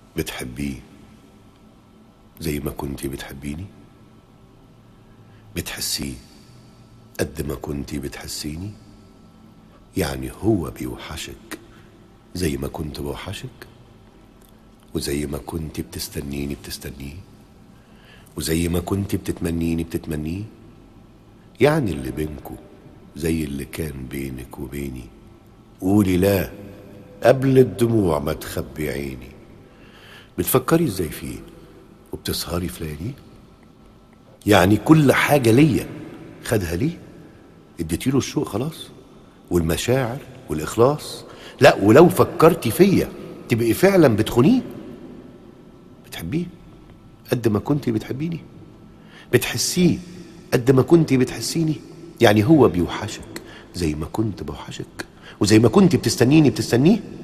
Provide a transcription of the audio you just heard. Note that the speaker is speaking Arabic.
بتحبيه زي ما كنتي بتحبيني؟ بتحسيه قد ما كنتي بتحسيني؟ يعني هو بيوحشك زي ما كنت بوحشك؟ وزي ما كنتي بتستنيني بتستنيه؟ وزي ما كنتي بتتمنيني بتتمنيه؟ يعني اللي بينكو زي اللي كان بينك وبيني؟ قولي لا قبل الدموع ما تخبي عيني. بتفكري ازاي فيه وبتسهري في لياليه؟ يعني كل حاجة ليا خدها ليه؟ اديتيله الشوق خلاص والمشاعر والإخلاص؟ لا، ولو فكرتي فيا تبقي فعلا بتخونيه. بتحبيه قد ما كنتي بتحبيني؟ بتحسيه قد ما كنتي بتحسيني؟ يعني هو بيوحشك زي ما كنت بوحشك؟ وزي ما كنتي بتستنيني بتستنيه؟